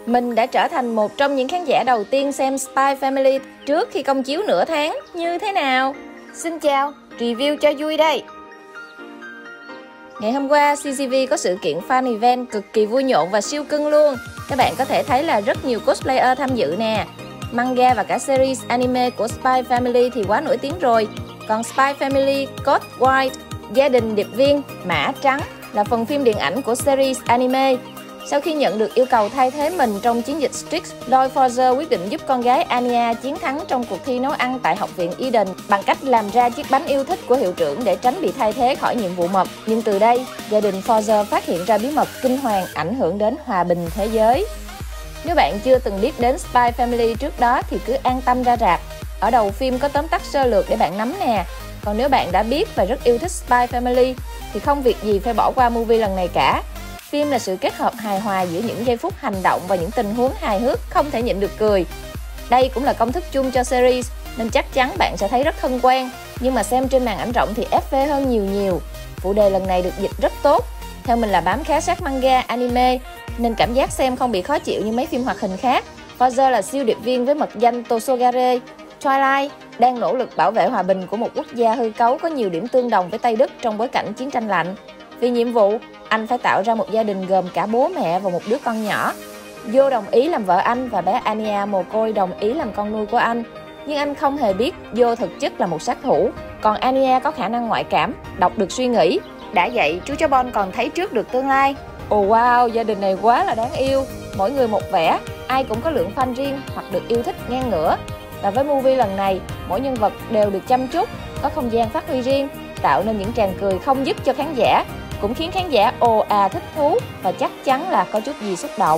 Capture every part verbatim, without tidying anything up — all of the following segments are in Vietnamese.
Mình đã trở thành một trong những khán giả đầu tiên xem Spy Family trước khi công chiếu nửa tháng. Như thế nào? Xin chào, review cho vui đây. Ngày hôm qua, xê xê vê có sự kiện fan event cực kỳ vui nhộn và siêu cưng luôn. Các bạn có thể thấy là rất nhiều cosplayer tham dự nè. Manga và cả series anime của Spy Family thì quá nổi tiếng rồi. Còn Spy Family Code White, Gia đình điệp viên Mã Trắng là phần phim điện ảnh của series anime. Sau khi nhận được yêu cầu thay thế mình trong chiến dịch Strix, Lloyd Forger quyết định giúp con gái Anya chiến thắng trong cuộc thi nấu ăn tại Học viện Eden bằng cách làm ra chiếc bánh yêu thích của hiệu trưởng để tránh bị thay thế khỏi nhiệm vụ mập. Nhưng từ đây, gia đình Forger phát hiện ra bí mật kinh hoàng ảnh hưởng đến hòa bình thế giới. Nếu bạn chưa từng biết đến Spy Family trước đó thì cứ an tâm ra rạp. Ở đầu phim có tóm tắt sơ lược để bạn nắm nè. Còn nếu bạn đã biết và rất yêu thích Spy Family thì không việc gì phải bỏ qua movie lần này cả. Phim là sự kết hợp hài hòa giữa những giây phút hành động và những tình huống hài hước không thể nhịn được cười. Đây cũng là công thức chung cho series nên chắc chắn bạn sẽ thấy rất thân quen. Nhưng mà xem trên màn ảnh rộng thì ép vê hơn nhiều nhiều. Phụ đề lần này được dịch rất tốt. Theo mình là bám khá sát manga, anime nên cảm giác xem không bị khó chịu như mấy phim hoạt hình khác. Forger là siêu điệp viên với mật danh Tosogare Twilight đang nỗ lực bảo vệ hòa bình của một quốc gia hư cấu có nhiều điểm tương đồng với Tây Đức trong bối cảnh chiến tranh lạnh. Vì nhiệm vụ, anh phải tạo ra một gia đình gồm cả bố mẹ và một đứa con nhỏ. Vô đồng ý làm vợ anh và bé Anya mồ côi đồng ý làm con nuôi của anh. Nhưng anh không hề biết Vô thực chất là một sát thủ. Còn Anya có khả năng ngoại cảm, đọc được suy nghĩ. Đã vậy, chú chó Bon còn thấy trước được tương lai. Ồ oh wow, gia đình này quá là đáng yêu. Mỗi người một vẻ, ai cũng có lượng fan riêng hoặc được yêu thích ngang ngửa. Và với movie lần này, mỗi nhân vật đều được chăm chút, có không gian phát huy riêng, tạo nên những tràng cười không dứt cho khán giả, cũng khiến khán giả ồ à thích thú và chắc chắn là có chút gì xúc động.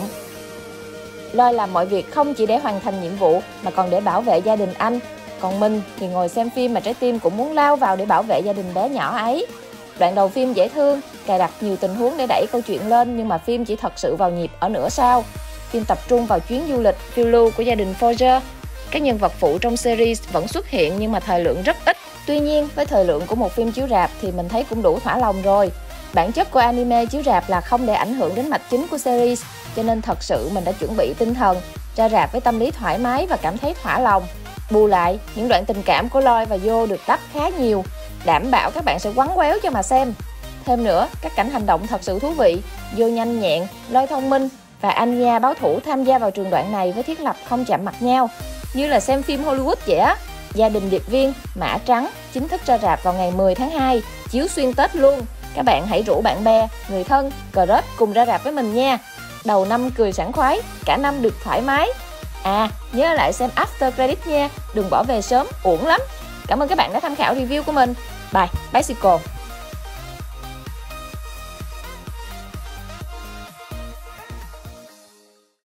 Lloyd làm mọi việc không chỉ để hoàn thành nhiệm vụ mà còn để bảo vệ gia đình anh. Còn mình thì ngồi xem phim mà trái tim cũng muốn lao vào để bảo vệ gia đình bé nhỏ ấy. Đoạn đầu phim dễ thương, cài đặt nhiều tình huống để đẩy câu chuyện lên nhưng mà phim chỉ thật sự vào nhịp ở nửa sau. Phim tập trung vào chuyến du lịch phiêu lưu của gia đình Forger. Các nhân vật phụ trong series vẫn xuất hiện nhưng mà thời lượng rất ít. Tuy nhiên, với thời lượng của một phim chiếu rạp thì mình thấy cũng đủ thỏa lòng rồi. Bản chất của anime chiếu rạp là không để ảnh hưởng đến mạch chính của series, cho nên thật sự mình đã chuẩn bị tinh thần, ra rạp với tâm lý thoải mái và cảm thấy thỏa lòng. Bù lại, những đoạn tình cảm của Lloyd và Vô được đắp khá nhiều, đảm bảo các bạn sẽ quắn quéo cho mà xem. Thêm nữa, các cảnh hành động thật sự thú vị, Vô nhanh nhẹn, Lloyd thông minh và Anya báo thủ tham gia vào trường đoạn này với thiết lập không chạm mặt nhau, như là xem phim Hollywood vậy á. Gia đình điệp viên Mã Trắng chính thức ra rạp vào ngày mười tháng hai, chiếu xuyên Tết luôn. Các bạn hãy rủ bạn bè, người thân, crush cùng ra rạp với mình nha. Đầu năm cười sảng khoái, cả năm được thoải mái. À, nhớ lại xem after credit nha, đừng bỏ về sớm, uổng lắm. Cảm ơn các bạn đã tham khảo review của mình. Bye, bicycle.